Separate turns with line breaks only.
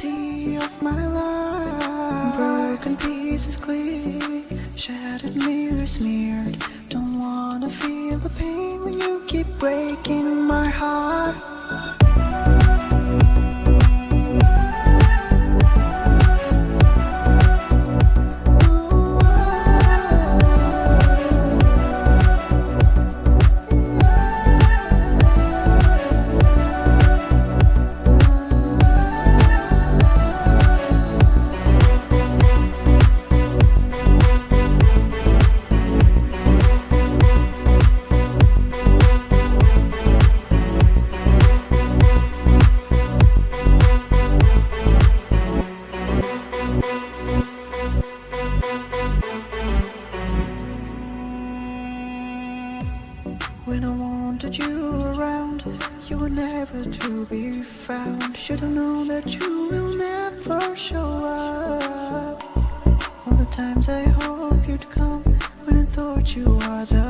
reality of my life. Broken pieces clear, shattered mirrors smeared. Don't wanna feel the pain when you keep breaking my heart. When I wanted you around, you were never to be found. Should've known that you will never show up. All the times I hoped you'd come, when I thought you were the